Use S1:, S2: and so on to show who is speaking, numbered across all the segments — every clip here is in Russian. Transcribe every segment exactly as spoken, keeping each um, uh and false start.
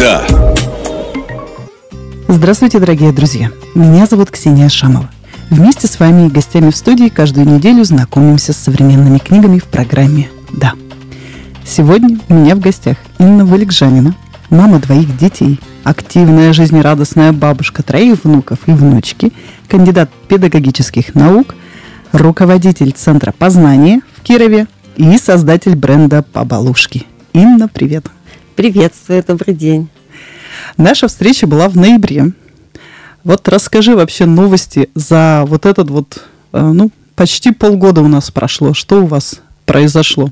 S1: Да.
S2: Здравствуйте, дорогие друзья. Меня зовут Ксения Шамова. Вместе с вами и гостями в студии каждую неделю знакомимся с современными книгами в программе «Да». Сегодня у меня в гостях Инна Валикжанина, мама двоих детей, активная, жизнерадостная бабушка троих внуков и внучки, кандидат педагогических наук, руководитель Центра познания в Кирове и создатель бренда «Побалушки». Инна, привет.
S3: Приветствую, добрый день.
S2: Наша встреча была в ноябре. Вот расскажи вообще новости за вот этот вот, ну, почти полгода у нас прошло. Что у вас произошло?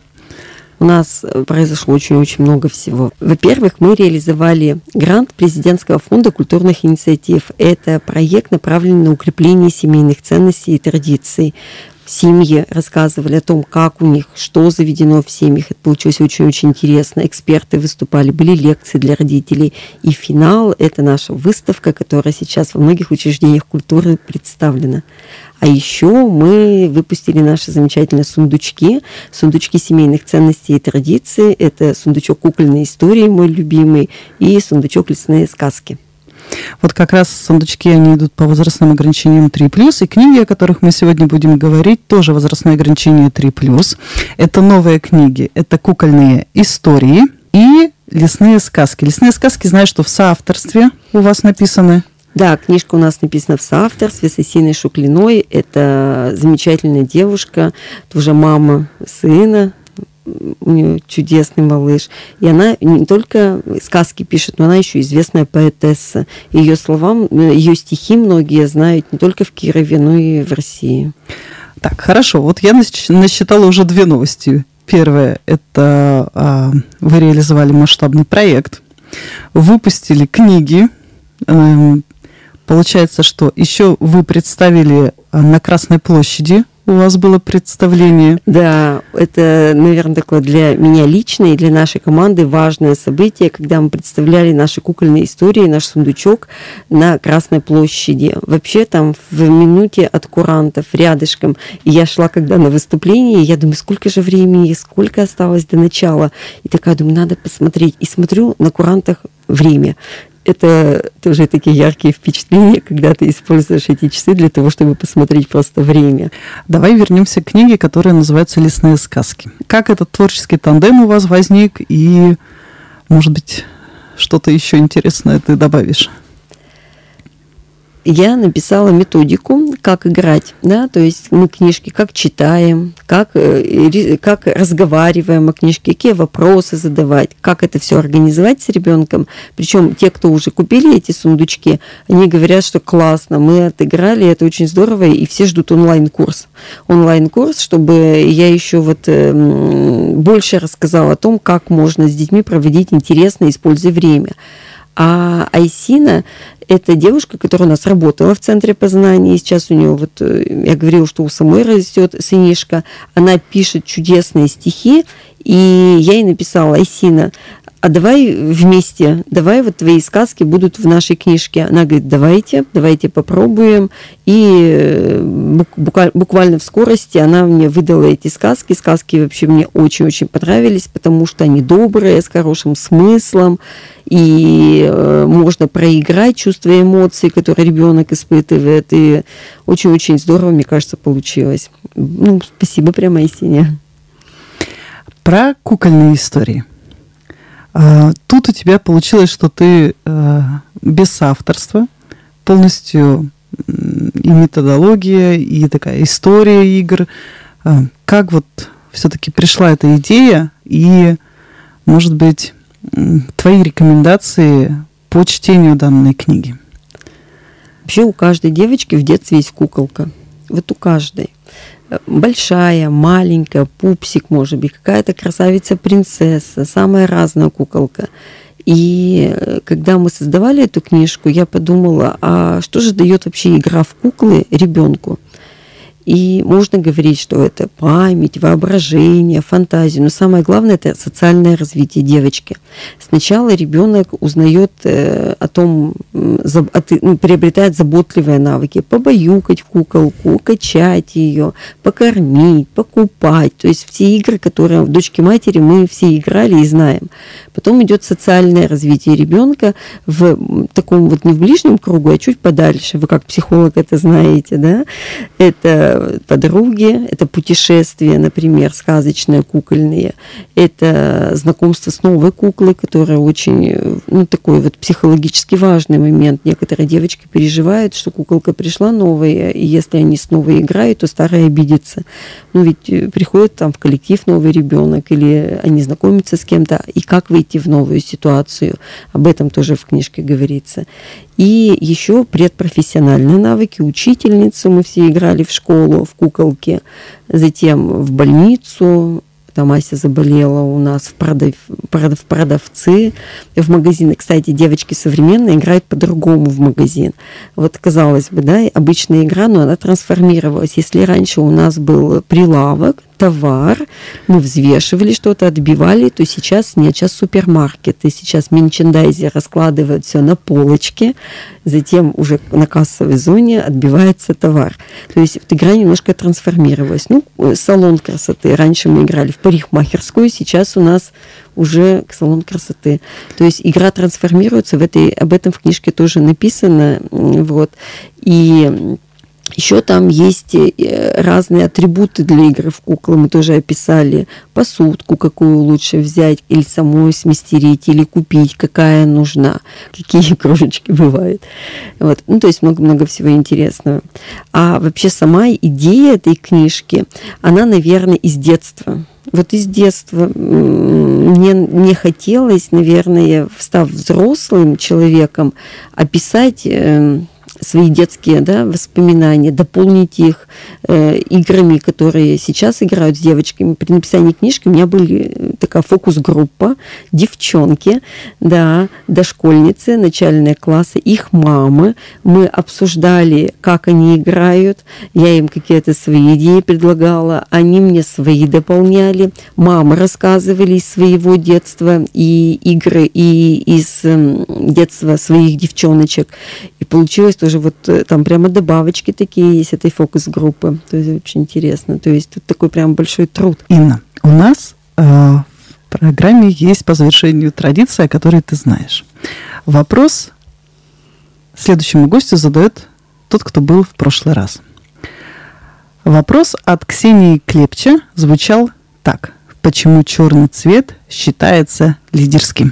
S3: У нас произошло очень-очень много всего. Во-первых, мы реализовали грант Президентского фонда культурных инициатив. Это проект, направленный на укрепление семейных ценностей и традиций. Семьи рассказывали о том, как у них, что заведено в семьях. Это получилось очень-очень интересно. Эксперты выступали, были лекции для родителей. И финал – это наша выставка, которая сейчас во многих учреждениях культуры представлена. А еще мы выпустили наши замечательные сундучки, сундучки семейных ценностей и традиций. Это сундучок кукольной истории, мой любимый, и сундучок лесные сказки.
S2: Вот как раз сундучки, они идут по возрастным ограничениям три плюс, и книги, о которых мы сегодня будем говорить, тоже возрастное ограничение три плюс. Это новые книги, это кукольные истории и лесные сказки. Лесные сказки, знаю, что в соавторстве у вас написаны.
S3: Да, книжка у нас написана в соавторстве с Осиной Шуклиной. Это замечательная девушка, тоже мама сына. У нее чудесный малыш. И она не только сказки пишет, но она еще известная поэтесса. Ее словам, ее стихи многие знают не только в Кирове, но и в России.
S2: Так, хорошо. Вот я насчитала уже две новости. Первое, это а, вы реализовали масштабный проект, выпустили книги. Получается, что еще вы представили на Красной площади. У вас было представление.
S3: Да, это, наверное, такое для меня лично и для нашей команды важное событие, когда мы представляли наши кукольные истории, наш сундучок на Красной площади. Вообще там в минуте от курантов рядышком. И я шла когда на выступление, и я думаю, сколько же времени, сколько осталось до начала. И такая думаю, надо посмотреть. И смотрю на курантах время. Это тоже такие яркие впечатления, когда ты используешь эти часы для того, чтобы посмотреть просто время.
S2: Давай вернемся к книге, которая называется «Лесные сказки». Как этот творческий тандем у вас возник? И, может быть, что-то еще интересное ты добавишь?
S3: Я написала методику, как играть, да, то есть мы книжки как читаем, как, как разговариваем о книжке, какие вопросы задавать, как это все организовать с ребенком. Причем те, кто уже купили эти сундучки, они говорят, что классно, мы отыграли, это очень здорово, и все ждут онлайн-курс. Онлайн-курс, чтобы я еще вот больше рассказала о том, как можно с детьми проводить интересно, используя время. А Айсина – это девушка, которая у нас работала в Центре познания. Сейчас у нее, вот я говорила, что у самой растет сынишка. Она пишет чудесные стихи, и я ей написала: Айсина, а давай вместе, давай вот твои сказки будут в нашей книжке. Она говорит, давайте, давайте попробуем. И буквально в скорости она мне выдала эти сказки. Сказки вообще мне очень-очень понравились, потому что они добрые, с хорошим смыслом. И можно проиграть чувства эмоций, которые ребенок испытывает. И очень-очень здорово, мне кажется, получилось. Ну, спасибо прямо, Айсине.
S2: Про кукольные истории. Тут у тебя получилось, что ты без соавторства, полностью и методология, и такая история игр. Как вот все-таки пришла эта идея, и, может быть, твои рекомендации по чтению данной книги?
S3: Вообще у каждой девочки в детстве есть куколка. Вот у каждой. Большая, маленькая, пупсик, может быть, какая-то красавица-принцесса, самая разная куколка. И когда мы создавали эту книжку, я подумала, а что же дает вообще игра в куклы ребенку? И можно говорить, что это память, воображение, фантазия. Но самое главное – это социальное развитие девочки. Сначала ребенок узнает о том, приобретает заботливые навыки. Побаюкать куколку, качать ее, покормить, покупать. То есть все игры, которые в дочке матери мы все играли и знаем. Потом идет социальное развитие ребенка в таком вот не в ближнем кругу, а чуть подальше. Вы как психолог это знаете, да? Это подруги, это путешествия, например, сказочные, кукольные. Это знакомство с новой куклой, которая очень, ну, такой вот психологически важный момент. Некоторые девочки переживают, что куколка пришла новая, и если они с новой играют, то старая обидится. Ну, ведь приходит там в коллектив новый ребенок, или они знакомятся с кем-то, и как выйти в новую ситуацию. Об этом тоже в книжке говорится. И еще предпрофессиональные навыки. Учительницу мы все играли в школу, в куколки, затем в больницу. Там Ася заболела у нас в, продав... в продавцы, в магазины. Кстати, девочки современные играют по-другому в магазин. Вот, казалось бы, да, обычная игра, но она трансформировалась. Если раньше у нас был прилавок, товар, мы взвешивали что-то, отбивали, то сейчас нет, сейчас супермаркеты, сейчас мерчендайзеры раскладывают все на полочке, затем уже на кассовой зоне отбивается товар. То есть вот игра немножко трансформировалась. Ну, салон красоты. Раньше мы играли в парикмахерскую, сейчас у нас уже салон красоты. То есть игра трансформируется, в этой, об этом в книжке тоже написано. Вот. И еще там есть разные атрибуты для игры в куклы. Мы тоже описали посудку, какую лучше взять, или самой смастерить, или купить, какая нужна, какие кружечки бывают. Вот. Ну, то есть много-много всего интересного. А вообще сама идея этой книжки, она, наверное, из детства. Вот из детства мне не хотелось, наверное, став взрослым человеком, описать свои детские, да, воспоминания, дополнить их э, играми, которые сейчас играют с девочками. При написании книжки у меня были такая фокус-группа, девчонки, да, дошкольницы, начальные классы, их мамы. Мы обсуждали, как они играют, я им какие-то свои идеи предлагала, они мне свои дополняли, мамы рассказывали из своего детства и игры, и из э, детства своих девчоночек. И получилось тоже вот там прямо добавочки такие есть этой фокус-группы. То есть очень интересно. То есть тут такой прям большой труд.
S2: Инна, у нас э, в программе есть по завершению традиция, о которой ты знаешь. Вопрос следующему гостю задает тот, кто был в прошлый раз. Вопрос от Ксении Клепча звучал так. Почему черный цвет считается лидерским?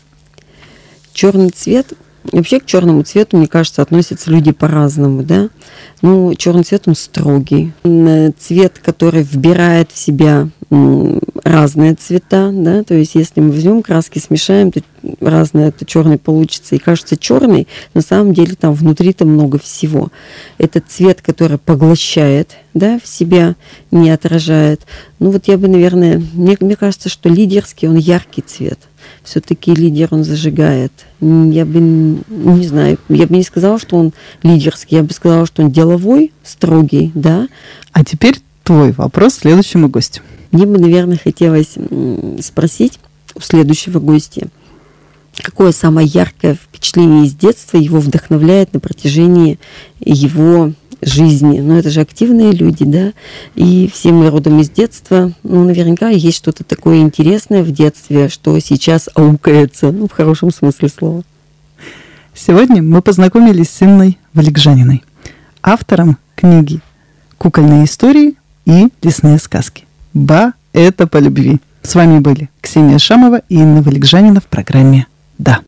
S3: Черный цвет... Вообще к черному цвету, мне кажется, относятся люди по-разному, да. Ну, черный цвет, он строгий. Цвет, который вбирает в себя разные цвета, да, то есть если мы возьмем краски, смешаем, то разное, то черный получится. И кажется черный, на самом деле там внутри-то много всего. Это цвет, который поглощает, да, в себя, не отражает. Ну вот я бы, наверное, мне, мне кажется, что лидерский, он яркий цвет. Все-таки лидер, он зажигает. Я бы, не знаю, я бы не сказала, что он лидерский, я бы сказала, что он деловой, строгий, да.
S2: А теперь твой вопрос следующему гостю.
S3: Мне бы, наверное, хотелось спросить у следующего гостя, какое самое яркое впечатление из детства его вдохновляет на протяжении его жизни. Но это же активные люди, да, и все мы родом из детства. Ну, наверняка есть что-то такое интересное в детстве, что сейчас аукается, ну, в хорошем смысле слова.
S2: Сегодня мы познакомились с Инной Валикжаниной, автором книги «Кукольные истории» и «Лесные сказки». Ба, это по любви. С вами были Ксения Шамова и Инна Валикжанина в программе «Да».